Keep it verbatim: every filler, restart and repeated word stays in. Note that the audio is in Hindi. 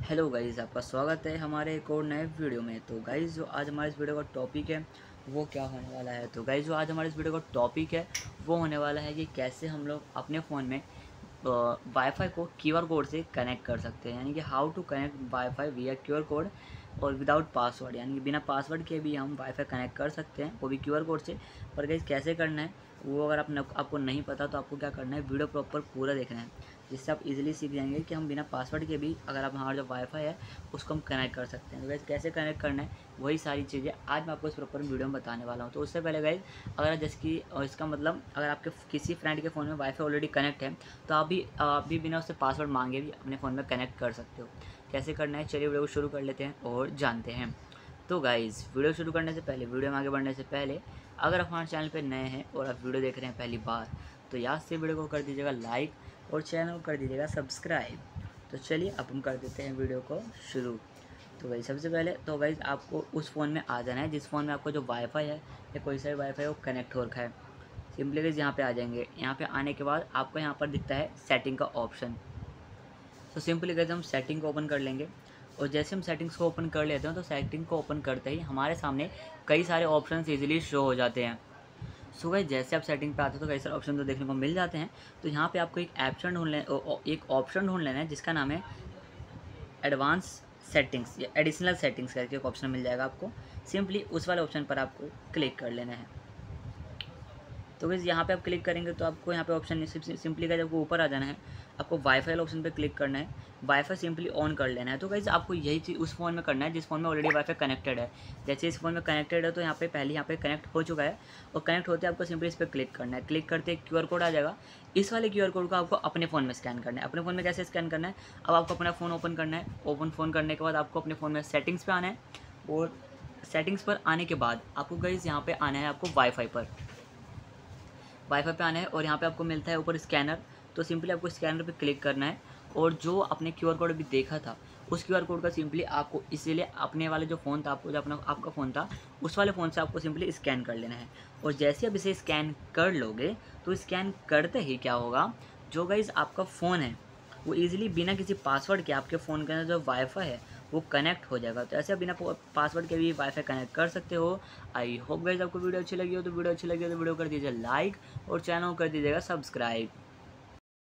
हेलो गाइज़, आपका स्वागत है हमारे एक और नए वीडियो में। तो गाइज़, जो आज हमारे इस वीडियो का टॉपिक है वो क्या होने वाला है। तो गाइज़, जो आज हमारे इस वीडियो का टॉपिक है वो होने वाला है कि कैसे हम लोग अपने फ़ोन में वाईफाई को क्यूआर कोड से कनेक्ट कर सकते हैं, यानी कि how to connect WiFi via QR code और विदाउट पासवर्ड, यानी कि बिना पासवर्ड के भी हम वाईफाई कनेक्ट कर सकते हैं, वो भी क्यूआर कोड से। पर गाइज़, कैसे करना है वो अगर आपने आपको नहीं पता तो आपको क्या करना है, वीडियो प्रॉपर पूरा देखना है, जिससे आप इजीली सीख जाएंगे कि हम बिना पासवर्ड के भी अगर आप हमारा जो वाईफाई है उसको हम कनेक्ट कर सकते हैं। तो गाइज़, कैसे कनेक्ट करना है वही सारी चीज़ें आज मैं आपको इस प्रॉपर वीडियो में बताने वाला हूँ। तो उससे पहले गाइज़, अगर जैसे कि इसका मतलब अगर आपके किसी फ्रेंड के फ़ोन में वाईफाई ऑलरेडी कनेक्ट है तो आप भी आप भी बिना उससे पासवर्ड मांगे भी अपने फ़ोन में कनेक्ट कर सकते हो। कैसे करना है, चलिए वीडियो को शुरू कर लेते हैं और जानते हैं। तो गाइज़, वीडियो शुरू करने से पहले, वीडियो में आगे बढ़ने से पहले, अगर आप हमारे चैनल पर नए हैं और आप वीडियो देख रहे हैं पहली बार, तो याद से वीडियो को कर दीजिएगा लाइक और चैनल को कर दीजिएगा सब्सक्राइब। तो चलिए अब हम कर देते हैं वीडियो को शुरू। तो भाई सबसे पहले तो गाइज़ आपको उस फ़ोन में आ जाना है जिस फ़ोन में आपको जो वाईफाई है या कोई सा भी वाईफाई वो कनेक्ट हो रखा है। सिंपली गाइज़ यहाँ पे आ जाएंगे। यहाँ पे आने के बाद आपको यहाँ पर दिखता है सेटिंग का ऑप्शन। तो सिंपली गाइज़ हम सेटिंग को ओपन कर लेंगे और जैसे हम सेटिंग्स को ओपन कर लेते हैं तो सेटिंग को ओपन करते ही हमारे सामने कई सारे ऑप्शन ईजिली शो हो जाते हैं। सो गाइस, जैसे आप सेटिंग पे आते हो तो कई सारे ऑप्शन तो देखने को मिल जाते हैं। तो यहाँ पे आपको एक ऑप्शन ढूंढ ले एक ऑप्शन ढूंढ लेना है जिसका नाम है एडवांस सेटिंग्स या एडिशनल सेटिंग्स करके एक ऑप्शन मिल जाएगा आपको। सिंपली उस वाले ऑप्शन पर आपको क्लिक कर लेना है। तो गाइस, यहाँ पे आप क्लिक करेंगे तो आपको यहाँ पे ऑप्शन सिंपली का आपको ऊपर आ जाना है, आपको वाईफाई ऑप्शन पे क्लिक करना है, वाईफाई सिंपली ऑन कर लेना है। तो गाइस, आपको यही चीज़ उस फ़ोन में करना है जिस फ़ोन में ऑलरेडी वाईफाई कनेक्टेड है। जैसे इस फ़ोन में कनेक्टेड है तो यहाँ पे पहले यहाँ पे कनेक्ट हो चुका है और कनेक्ट होते आपको सिंपली इस पर क्लिक करना है। क्लिक करते एक क्यूआर कोड आ जाएगा, इस वाले क्यूआर कोड को आपको अपने फ़ोन में स्कैन करना है। अपने फ़ोन में कैसे स्कैन करना है, अब आपको अपना फ़ोन ओपन करना है। ओपन फ़ोन करने के बाद आपको अपने फ़ोन में सेटिंग्स पर आना है और सेटिंग्स पर आने के बाद आपको गाइस यहाँ पे आना है आपको वाईफाई पर वाईफाई पे आना है और यहाँ पे आपको मिलता है ऊपर स्कैनर। तो सिंपली आपको स्कैनर पे क्लिक करना है और जो आपने क्यूआर कोड अभी देखा था उस क्यूआर कोड का सिंपली आपको इसीलिए अपने वाले जो फ़ोन था, आपको जो अपना आपका फ़ोन था उस वाले फ़ोन से आपको सिंपली स्कैन कर लेना है। और जैसे आप इसे स्कैन कर लोगे तो स्कैन करते ही क्या होगा, जो गाइज़ आपका फ़ोन है वो ईजिली बिना किसी पासवर्ड के आपके फ़ोन के अंदर जो वाईफाई है वो कनेक्ट हो जाएगा। तो ऐसे आप बिना पासवर्ड के भी वाईफाई कनेक्ट कर सकते हो। आई होप गाइस आपको वीडियो अच्छी लगी हो तो वीडियो अच्छी लगी हो तो वीडियो कर दीजिए लाइक और चैनल को कर दीजिएगा सब्सक्राइब।